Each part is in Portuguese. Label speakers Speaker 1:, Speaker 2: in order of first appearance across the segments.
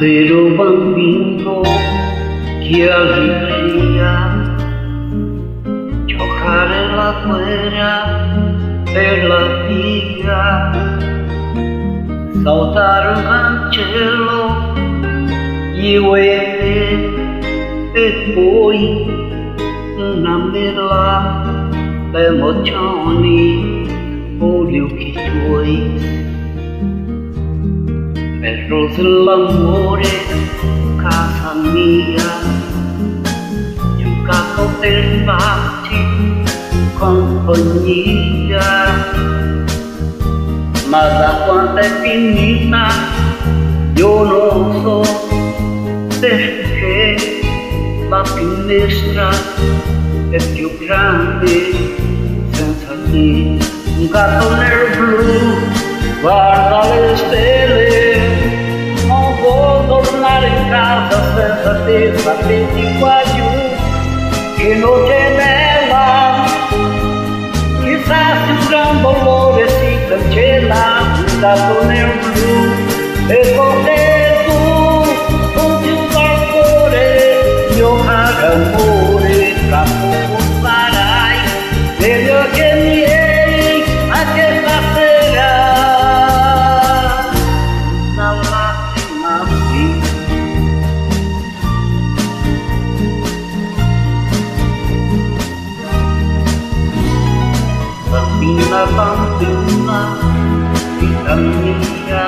Speaker 1: Pero bambino, que alegría giocare la guerra per la via, saltare un cancello, io e poi una merla, le emozioni o gli occhi tuoi. Però se l'amore, casa mia, giocato per farti compagnia, ma da quando è finita io non so perché la finestra è più grande senza te. Un gatto nero blu guarda le stelle, non vuoi tornare in casa senza te, sapete qua giù che non c'è bella, chissà se un gran dolore si cancella. Un gatto nero blu e con te tu non ti usa il cuore, mio caro amore, tra poco sarai negli occhi miei anche stasera. Bambina, bambina, vita mia,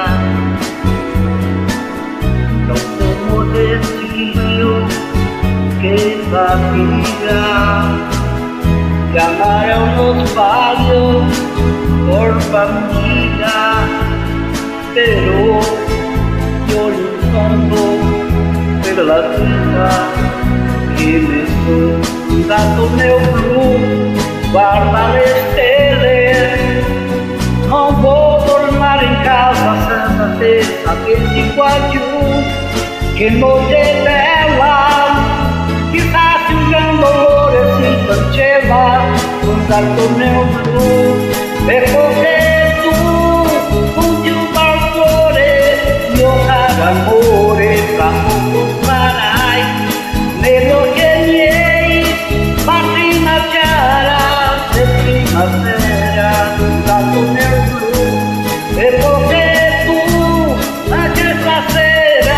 Speaker 1: troppo modestino che va via, chiamare a uno sbaglio, colpa mia, però io rispondo per la vita che ne so. Un gatto nero blu guarda le stelle, non vuoi tornare in casa senza te, sapessi qua giù che notte bella, chissà se un gran dolore si cancella. Un gatto nero blu e perché tu non ti usa il cuore, mio caro amore, tra poco sarai negli occhi miei la prima chiara primavera. Un gatto nero blu e perché tu anche stasera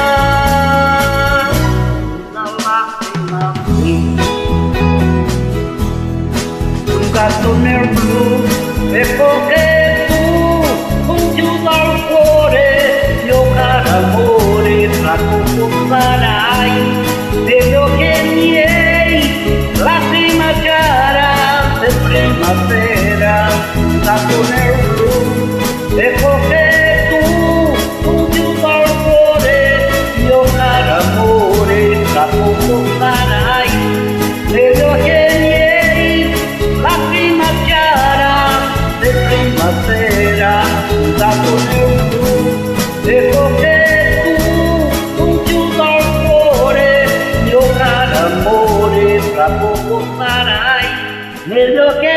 Speaker 1: una lacrima qui. Un gatto nero blu e perché tu non ti usa il cuore, mio caro amore, tra poco sarai negli occhi miei la prima chiara primavera. Un gatto nero blu e perché tu non ti usa il cuore, mio caro amore, tra poco sarai negli occhi miei la prima chiara primavera. Un gatto nero blu e perché tu non ti usa il cuore, mio caro amore, tra poco sarai negli occhi